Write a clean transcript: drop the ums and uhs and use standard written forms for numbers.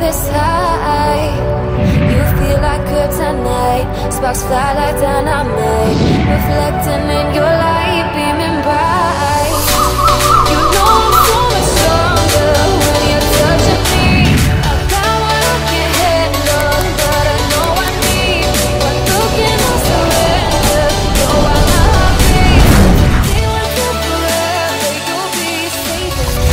this high. You feel like kryptonite, sparks fly like dynamite, reflecting in your light, beaming bright. You know I'm so much stronger when you're touching me. I got what I can handle, but I know I need one look and I'll surrender. Know I love me. Be with you forever, you'll be saving me.